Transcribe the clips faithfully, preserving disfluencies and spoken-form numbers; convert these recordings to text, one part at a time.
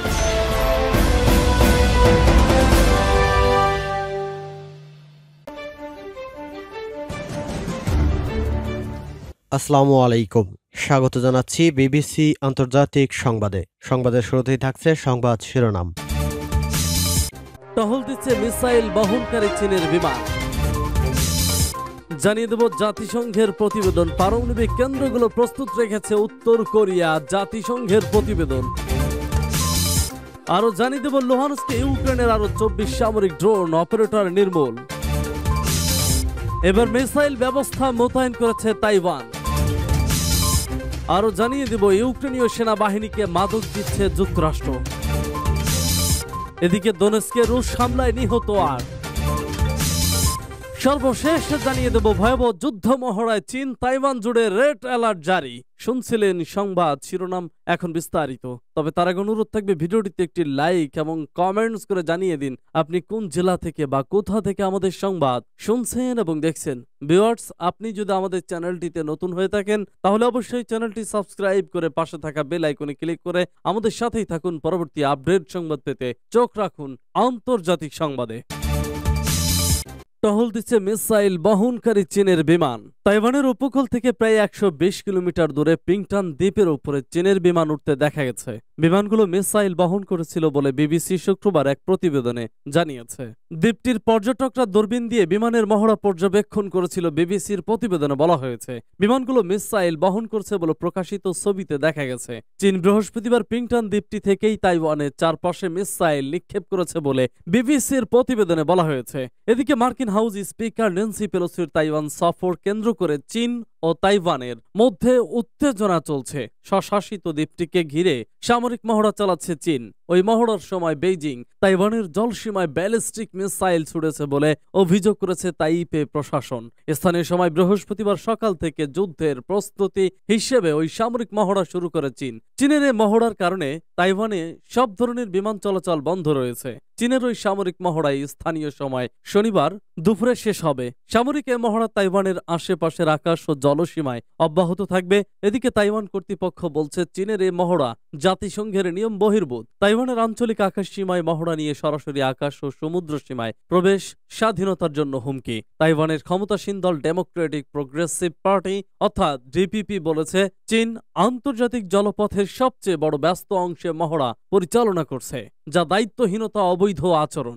আসসালামু আলাইকুম, স্বাগত জানাচ্ছি বিবিসি আন্তর্জাতিক সংবাদে। সংবাদের শুরুতেই থাকছে সংবাদ শিরোনাম। টহল দিচ্ছে মিসাইল বহনকারী চীনের বিমান। জানিয়ে দেব জাতিসংঘের প্রতিবেদন। পারমাণবিক কেন্দ্রগুলো প্রস্তুত রেখেছে উত্তর কোরিয়া, জাতিসংঘের প্রতিবেদন। আরো জানিয়ে দেব লুহানস্কে ইউক্রেনের আরো চব্বিশ সামরিক ড্রোন অপারেটর নির্মূল। এবার মিসাইল ব্যবস্থা মোতায়েন করেছে তাইওয়ান। আরো জানিয়ে দেব ইউক্রেনীয় সেনাবাহিনীকে মাদক দিচ্ছে যুক্তরাষ্ট্র। এদিকে দোনেস্কে রুশ হামলায় নিহত আর সর্বশেষ জানিয়ে দেব ভয়াবহ যুদ্ধ মহড়ায় চীন, তাইওয়ান জুড়ে রেড অ্যালার্ট জারি। শুনছিলেন সংবাদ শিরোনাম, এখন বিস্তারিত। তবে তার আগে অনুরোধ থাকবে ভিডিওটিতে একটি লাইক এবং কমেন্টস করে জানিয়ে দিন আপনি কোন জেলা থেকে বা কোথা থেকে আমাদের সংবাদ শুনছেন এবং দেখছেন। ভিউয়ার্স, আপনি যদি আমাদের চ্যানেলটিতে নতুন হয়ে থাকেন তাহলে অবশ্যই চ্যানেলটি সাবস্ক্রাইব করে পাশে থাকা বেল আইকনে ক্লিক করে আমাদের সাথেই থাকুন। পরবর্তী আপডেট সংবাদ পেতে চোখ রাখুন আন্তর্জাতিক সংবাদে। টহল দিচ্ছে মিসাইল বহনকারী চীনের বিমান। তাইওয়ানের উপকূল থেকে প্রায় একশো বিশ কিলোমিটার দূরে পিংটান দ্বীপের উপরে চীনের বিমান উঠতে দেখা গেছে। বিমানগুলো মিসাইল বহন করেছিল বলে বিবিসি শুক্রবার এক প্রতিবেদনে জানিয়েছে। দ্বীপটির পর্যটকরা দূরবীন দিয়ে বিমানের মহড়া পর্যবেক্ষণ করেছিল। বিবিসির প্রতিবেদনে বলা হয়েছে বিমানগুলো মিসাইল বহন করছে বলে প্রকাশিত ছবিতে দেখা গেছে। চীন বৃহস্পতিবার পিংটান দ্বীপটি থেকেই তাইওয়ানের চারপাশে মিসাইল নিক্ষেপ করেছে বলে বিবিসির প্রতিবেদনে বলা হয়েছে। এদিকে মার্কিন হাউস স্পিকার ন্যান্সি পেলোসির তাইওয়ান সফর কেন্দ্র করে চীন ও তাইওয়ানের মধ্যে উত্তেজনা চলছে। স্বশাসিত দ্বীপটিকে ঘিরে সামরিক মহড়া চালাচ্ছে চীন। ওই মহড়ার সময় বেইজিং তাইওয়ানের জলসীমায় ব্যালিস্টিক মিসাইল ছুড়েছে বলে অভিযোগ করেছে তাইপে প্রশাসন। স্থানীয় সময় বৃহস্পতিবার সকাল থেকে যুদ্ধের প্রস্তুতি হিসেবে ওই সামরিক মহড়া শুরু করে চীন। চীনের এই মহড়ার কারণে তাইওয়ানে সব ধরনের বিমান চলাচল বন্ধ রয়েছে। চীনের ওই সামরিক মহড়ায় স্থানীয় সময় শনিবার দুপুরে শেষ হবে। সামরিক এই মহড়া তাইওয়ানের আশেপাশের আকাশ ও জলসীমায় অব্যাহত থাকবে। এদিকে তাইওয়ান কর্তৃপক্ষ বলছে চীনের এই মহড়া জাতিসংঘের নিয়ম বহির্ভূত। তাইওয়ানের আঞ্চলিক আকাশ সীমায় মহড়া নিয়ে সরাসরি আকাশ ও সমুদ্র সীমায় প্রবেশ স্বাধীনতার জন্য হুমকি। তাইওয়ানের ক্ষমতাসীন দল ডেমোক্রেটিক প্রোগ্রেসিভ পার্টি অর্থাৎ ডিপিপি বলেছে চীন আন্তর্জাতিক জলপথের সবচেয়ে বড় ব্যস্ত অংশে মহড়া পরিচালনা করছে, যা দায়িত্বহীনতা, অবৈধ আচরণ।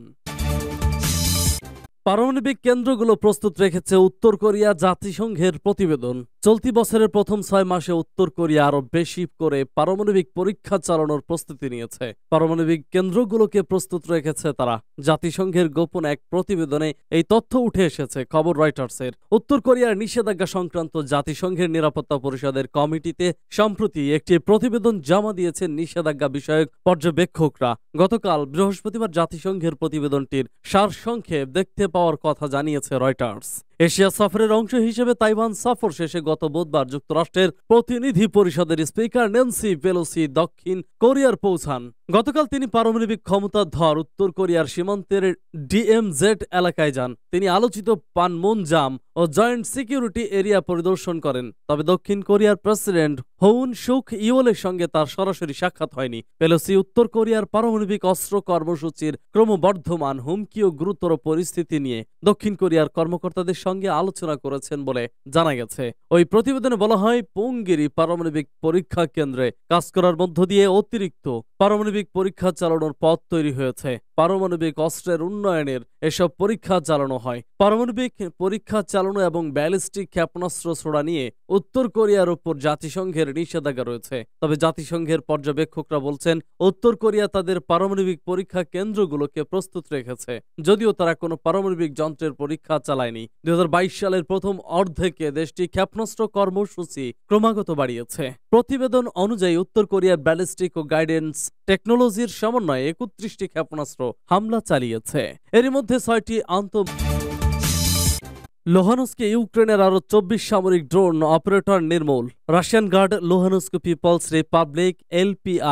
পারমাণবিক কেন্দ্রগুলো প্রস্তুত রেখেছে উত্তর কোরিয়া, জাতিসংঘের প্রতিবেদন। চলতি বছরের প্রথম ছয় মাসে উত্তর কোরিয়া আরো বেশি করে পারমাণবিক পরীক্ষা চালানোর প্রস্তুতি নিয়েছে। পারমাণবিক কেন্দ্রগুলোকে প্রস্তুত রেখেছে তারা। জাতিসংঘের গোপন এক প্রতিবেদনে এই তথ্য উঠে এসেছে। খবর রয়টার্সের। উত্তর কোরিয়ার নিষেধাজ্ঞা সংক্রান্ত জাতিসংঘের নিরাপত্তা পরিষদের কমিটিতে সম্প্রতি একটি প্রতিবেদন জমা দিয়েছেন নিষেধাজ্ঞা বিষয়ক পর্যবেক্ষকরা। গতকাল বৃহস্পতিবার জাতিসংঘের প্রতিবেদনটির সারসংক্ষেপ দেখতে পাওয়ার কথা জানিয়েছে রয়টার্স। এশিয়া সফরের অংশ হিসেবে তাইওয়ান সফর শেষে গত বুধবার যুক্তরাষ্ট্রের প্রতিনিধি পরিষদের স্পিকার ন্যান্সি পেলোসি দক্ষিণ কোরিয়ার পৌঁছান। গতকাল তিনি পারমাণবিক ক্ষমতাধর উত্তর কোরিয়ার সীমান্তের ডিএমজেড এলাকায় যান। তিনি আলোচিত পানমুনজাম ও জয়েন্ট সিকিউরিটি এরিয়া পরিদর্শন করেন। তবে দক্ষিণ কোরিয়ার প্রেসিডেন্ট হোউন সুক ইওলের সঙ্গে তার সরাসরি সাক্ষাৎ হয়নি। পেলোসি উত্তর কোরিয়ার পারমাণবিক অস্ত্র কর্মসূচির ক্রমবর্ধমান হুমকি ও গুরুতর পরিস্থিতি নিয়ে দক্ষিণ কোরিয়ার কর্মকর্তাদের সঙ্গে আলোচনা করেছেন বলে জানা গেছে। ওই প্রতিবেদনে বলা হয় পুংগিরি পারমাণবিক পরীক্ষা কেন্দ্রে কাজ করার মধ্য দিয়ে অতিরিক্ত পারমাণবিক পরীক্ষা চালানোর পথ তৈরি হয়েছে। পারমাণবিক অস্ত্রের উন্নয়নের এসব পরীক্ষা চালানো হয়। পারমাণবিক পরীক্ষা চালানো এবং ব্যালিস্টিক ক্ষেপণাস্ত্র ছোড়া নিয়ে উত্তর কোরিয়ার উপর জাতিসংঘের নিষেধাজ্ঞা রয়েছে। তবে জাতিসংঘের পর্যবেক্ষকরা বলছেন উত্তর কোরিয়া তাদের পারমাণবিক পরীক্ষা কেন্দ্রগুলোকে প্রস্তুত রেখেছে, যদিও তারা কোনো পারমাণবিক যন্ত্রের পরীক্ষা চালায়নি। দুই হাজার বাইশ সালের প্রথম অর্ধেকে দেশটি ক্ষেপণাস্ত্র কর্মসূচি ক্রমাগত বাড়িয়েছে। প্রতিবেদন অনুযায়ী উত্তর কোরিয়ার ব্যালিস্টিক ও গাইডেন্স টেকনোলজির সমন্বয়ে একত্রিশটি ক্ষেপণাস্ত্র হামলা চালিয়েছে। এরই মধ্যে ছয়টি আন্ত লুহানস্কে ইউক্রেনের আরো চব্বিশ সামরিক ড্রোন অপারেটর নির্মূল। Russian guard Luhansk People's Republic LPR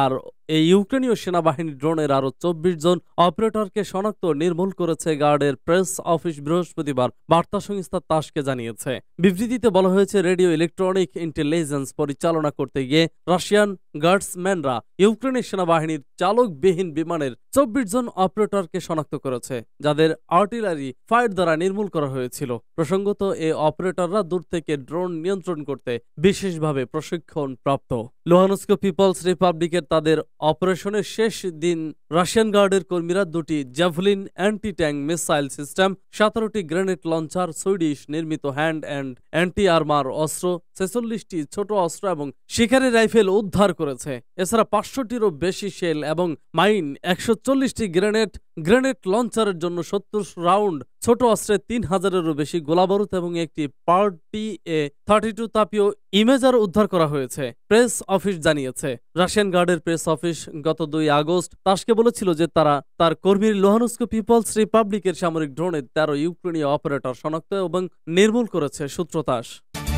এই ইউক্রেনীয় সেনাবাহিনী ড্রোনের আরো চব্বিশ জন অপারেটরকে শনাক্ত নির্মূল করেছে গার্ডের প্রেস অফিস বৃহস্পতিবার বার্তা সংস্থা তাসকে জানিয়েছে। বিবৃতিতে বলা হয়েছে, রেডিও ইলেকট্রনিক ইন্টেলিজেন্স পরিচালনা করতে গিয়ে রাশিয়ান গার্ডসম্যানরা ইউক্রেনের সেনাবাহিনীর চালকবিহীন বিমানের চব্বিশ জন অপারেটরকে শনাক্ত করেছে, যাদের আর্টিলারি ফায়ার দ্বারা নির্মূল করা হয়েছিল। প্রসঙ্গত, এই অপারেটররা দূর থেকে ড্রোন নিয়ন্ত্রণ করতে বিশেষভাবে প্রশিক্ষণ প্রাপ্ত। লুহানস্ক পিপলস রিপাবলিকের তাদের অপারেশনের শেষ দিন রাশিয়ান গার্ডের কর্মীরা দুটি Javelin anti tank missile system, সতেরোটি গ্রেনেড লঞ্চার, সুইডিশ নির্মিত হ্যান্ড অ্যান্ড অ্যান্টি আর্মার অস্ত্র, ছেচল্লিশটি ছোট অস্ত্র এবং শিকারি রাইফেল উদ্ধার করেছে। এছাড়া পাঁচশোটিরও বেশি শেল এবং মাইন, একশো চল্লিশটি গ্রেনেড গ্রেনেড লঞ্চারের জন্য সত্তর রাউন্ড ছোট অস্ত্রের তিন হাজারেরও বেশি গোলাবারুদ এবং একটি পার্টি এ থার্টি টু তাপীয় ইমেজার উদ্ধার করা হয়েছে, প্রেস অফিস জানিয়েছে। রাশিয়ান গার্ডের প্রেস অফিস গত দুই আগস্ট তাসকে বলেছিল যে তারা তার কর্মীর লুহানস্ক পিপলস রিপাবলিকের সামরিক ড্রোনের তেরো ইউক্রেনীয় অপারেটর শনাক্ত এবং নির্মূল করেছে, সূত্র তাস।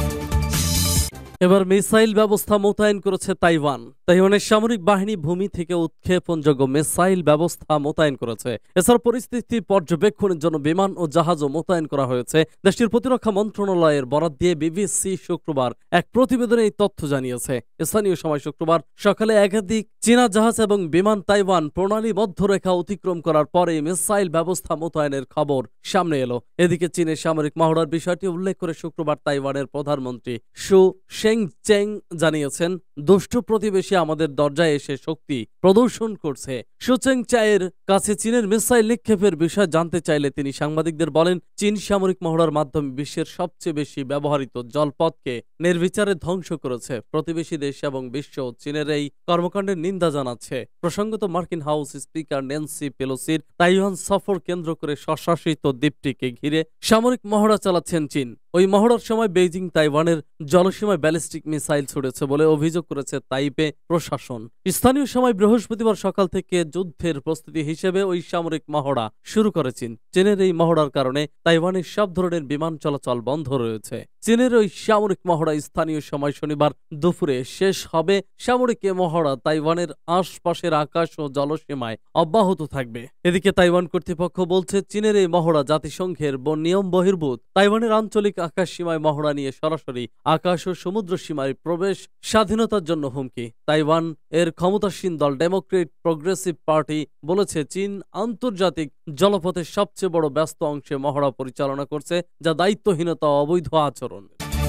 এবার মিসাইল ব্যবস্থা মোতায়েন করেছে তাইওয়ান। তাইওয়ানের সামরিক বাহিনী ভূমি থেকে উৎক্ষেপণযোগ্য মিসাইল ব্যবস্থা মোতায়েন করেছে। এছাড়া পরিস্থিতি পর্যবেক্ষণের জন্য বিমান ও জাহাজও মোতায়েন করা হয়েছে। দেশটির প্রতিরক্ষা মন্ত্রণালয়ের বরাত দিয়ে বিবিসি শুক্রবার এক প্রতিবেদনে এই তথ্য জানিয়েছে। স্থানীয় সময় শুক্রবার সকালে একাধিক চীনা জাহাজ এবং বিমান তাইওয়ান প্রণালী মধ্যরেখা অতিক্রম করার পরে মিসাইল ব্যবস্থা মোতায়েনের খবর সামনে এলো। এদিকে চীনের সামরিক মহড়ার বিষয়টি উল্লেখ করে শুক্রবার তাইওয়ানের প্রধানমন্ত্রী শু শেংচেং জানিয়েছেন, দুষ্টু প্রতিবেশী আমাদের দরজায় এসে শক্তি প্রদর্শন করছে। সুচেং চায়ের কাছে চীনের মিসাইল নিক্ষেপের বিষয় জানতে চাইলে তিনি সাংবাদিকদের বলেন, চীন সামরিক মহড়ার মাধ্যমে বিশ্বের সবচেয়ে বেশি ব্যবহৃত জলপথকে নির্বিচারে ধ্বংস করেছে। প্রতিবেশী দেশ এবং বিশ্ব চীনের এই কর্মকাণ্ডের নিন্দা জানাচ্ছে। প্রসঙ্গত, মার্কিন হাউস স্পিকার ন্যান্সি পেলোসির তাইওয়ান সফর কেন্দ্র করে স্বশাসিত দ্বীপটিকে ঘিরে সামরিক মহড়া চালাচ্ছেন চীন। ওই মহড়ার সময় বেইজিং তাইওয়ানের জলসীমায় ব্যালিস্টিক মিসাইল ছুড়েছে বলে অভিযোগ করেছে তাইপে প্রশাসন। স্থানীয় সময় বৃহস্পতিবার সকাল থেকে যুদ্ধের প্রস্তুতি হিসেবে ওই সামরিক মহড়া শুরু করে চীন। চীনের এই মহড়ার কারণে তাইওয়ানের সব ধরনের বিমান চলাচল বন্ধ রয়েছে। চীনের ওই সামরিক মহড়া স্থানীয় সময় শনিবার দুপুরে শেষ হবে। সামরিক এ মহড়া তাইওয়ানের আশপাশের আকাশ ও জলসীমায় অব্যাহত থাকবে। এদিকে তাইওয়ান কর্তৃপক্ষ বলছে, চীনের এই মহড়া জাতিসংঘের নিয়ম বহির্ভূত। তাইওয়ানের আঞ্চলিক আকাশ সীমায় মহড়া নিয়ে সরাসরি আকাশ ও সমুদ্র সীমায় প্রবেশ স্বাধীনতার জন্য হুমকি। তাইওয়ান এর ক্ষমতাসীন দল ডেমোক্রেট প্রগ্রেসিভ পার্টি বলেছে, চীন আন্তর্জাতিক জলপথের সবচেয়ে বড় ব্যস্ত অংশে মহড়া পরিচালনা করছে, যা দায়িত্বহীনতা ও অবৈধ আচরণ।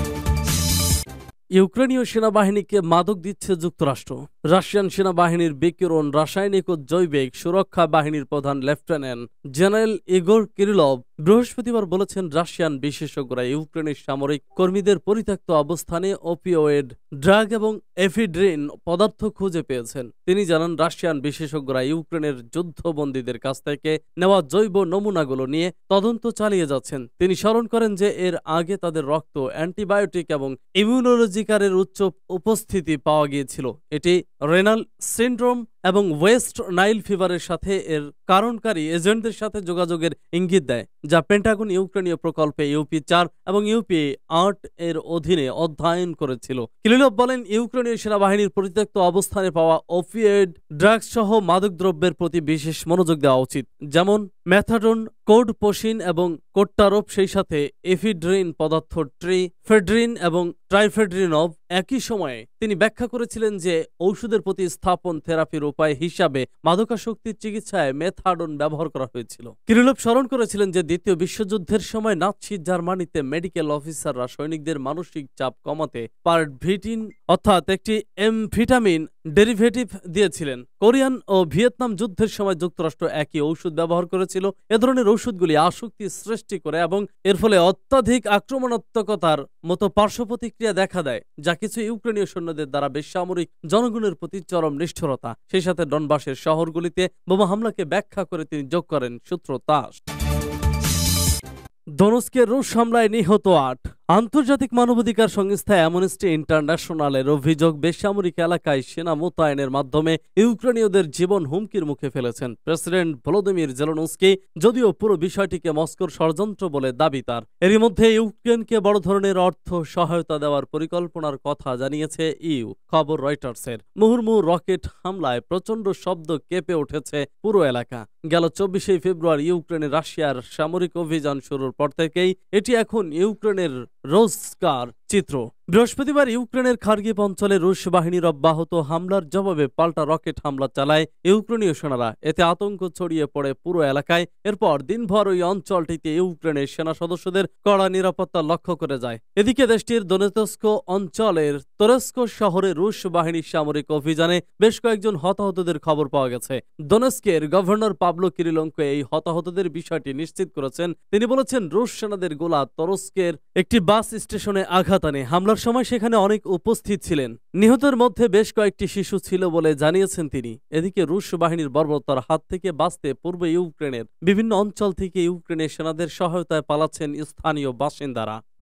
ইউক্রেনীয় সেনাবাহিনীকে মাদক দিচ্ছে যুক্তরাষ্ট্র। রাশিয়ান সেনাবাহিনীর বিকিরণ রাসায়নিক ও জৈবিক সুরক্ষা বাহিনীর প্রধান লেফটেন্যান্ট জেনারেল ইগোর কিরিলভ বৃহস্পতিবার বলেছেন, রাশিয়ান বিশেষজ্ঞরা ইউক্রেনের সামরিক কর্মীদের পরিত্যক্ত অবস্থানে ওপিওয়েড ড্রাগ এবং এফিড্রিন পদার্থ খুঁজে পেয়েছেন। তিনি জানান, রাশিয়ান বিশেষজ্ঞরা ইউক্রেনের যুদ্ধবন্দীদের কাছ থেকে নেওয়া জৈব নমুনাগুলো নিয়ে তদন্ত চালিয়ে যাচ্ছেন। তিনি স্মরণ করেন যে এর আগে তাদের রক্ত অ্যান্টিবায়োটিক এবং ইমিউনোলজিকারের উচ্চ উপস্থিতি পাওয়া গিয়েছিল। এটি রেনাল সিন্ড্রোম এবং ওয়েস্ট নাইল ফিভারের সাথে এর কারণকারী এজেন্টদের সাথে যোগাযোগের ইঙ্গিত দেয়, যা পেন্টাগন ইউক্রেনীয় প্রকল্পে ইউপি চার এবং ইউপি আট এর অধীনে অধ্যয়ন করেছিল। কিরিলভ বলেন, ইউক্রেনীয় সেনাবাহিনীর পরিত্যক্ত অবস্থানে পাওয়া ওপিয়েড ড্রাগস সহ মাদকদ্রব্যের প্রতি বিশেষ মনোযোগ দেওয়া উচিত, যেমন ম্যাথাডন, কোডপোসিন এবং কোট্টারোপ, সেই সাথে এফিড্রিন পদার্থ ট্রি ফেড্রিন এবং ট্রাইফেড্রিনভ। একই সময়ে তিনি ব্যাখ্যা করেছিলেন যে ঔষধের প্রতি স্থাপন থেরাপির উপায় হিসাবে মাদকাসক্তির চিকিৎসায় মেথাডন ব্যবহার করা হয়েছিল। কিরিলভ স্মরণ করেছিলেন যে দ্বিতীয় বিশ্বযুদ্ধের সময় নাৎসি জার্মানিতে মেডিকেল অফিসাররা সৈনিকদের মানসিক চাপ কমাতে পারভিটিন অর্থাৎ একটি এমফিটামিন ডেরিভেটিভ দিয়েছিলেন। কোরিয়ান ও ভিয়েতনাম যুদ্ধের সময় যুক্তরাষ্ট্র একই ঔষধ ব্যবহার করেছিল। এ ধরনের ঔষধগুলি আসক্তি সৃষ্টি করে এবং এর ফলে অত্যাধিক আক্রমণাত্মকতার মতো পার্শ্ব প্রতিক্রিয়া দেখা দেয়, যা কিছু ইউক্রেনীয় সৈন্যদের দ্বারা বেসামরিক জনগণের প্রতি চরম নিষ্ঠুরতা। সেই সাথে ডনবাসের শহরগুলিতে বোমা হামলাকে ব্যাখ্যা করে তিনি যোগ করেন, সূত্র তাস। দোনেৎস্কে রুশ হামলায় নিহত আট। আন্তর্জাতিক মানবাধিকার সংস্থা অ্যামনেস্টি ইন্টারন্যাশনালের অভিযোগ, বেসামরিক এলাকায় সেনা মোতায়েনের মাধ্যমে ইউক্রেনীয়দের জীবন হুমকির মুখে ফেলেছেন প্রেসিডেন্ট ভলোদিমির জেলেনস্কি, যদিও পুরো বিষয়টিকে মস্কোর ষড়যন্ত্র বলে দাবি তার। এরই মধ্যে ইউক্রেনকে বড় ধরনের অর্থ সহায়তা দেওয়ার পরিকল্পনার কথা জানিয়েছে ইইউ। খবর রয়টার্সের। মুহুর্মুহু রকেট হামলায় প্রচণ্ড শব্দ কেঁপে উঠেছে পুরো এলাকা। গেল চব্বিশে ফেব্রুয়ারি ইউক্রেনে রাশিয়ার সামরিক অভিযান শুরুর পর থেকেই এটি এখন ইউক্রেনের রোজকার চিত্র। বৃহস্পতিবার ইউক্রেনের খার্কিভ অঞ্চলে রুশ বাহিনীর অব্যাহত হামলার জবাবে পাল্টা রকেট হামলা চালায় ইউক্রেনীয় সেনারা। এতে আতঙ্ক ছড়িয়ে পড়ে পুরো এলাকায়। এরপর দিনভর ওই অঞ্চলটিতে ইউক্রেনের সেনা সদস্যদের কড়া নিরাপত্তা লক্ষ্য করে যায়। এদিকে দেশটির দোনেতস্ক অঞ্চলের তোরেস্ক শহরে রুশ বাহিনীর সামরিক অভিযানে বেশ কয়েকজন হতাহতদের খবর পাওয়া গেছে। দোনেস্কের গভর্নর পাবলো কিরিলঙ্কো এই হতাহতদের বিষয়টি নিশ্চিত করেছেন। তিনি বলেছেন, রুশ সেনাদের গোলা তোরস্কের একটি বাস স্টেশনে আঘাত আনে। হামলার সময় সেখানে অনেক উপস্থিত ছিলেন। নিহতের মধ্যে বেশ কয়েকটি শিশু ছিল বলে জানিয়েছেন তিনি। এদিকে রুশ বাহিনীর বর্বরতার হাত থেকে বাঁচতে পূর্ব ইউক্রেনের বিভিন্ন অঞ্চল থেকে ইউক্রেনের সেনাদের সহায়তায় পালাচ্ছেন স্থানীয় বাসিন্দারা।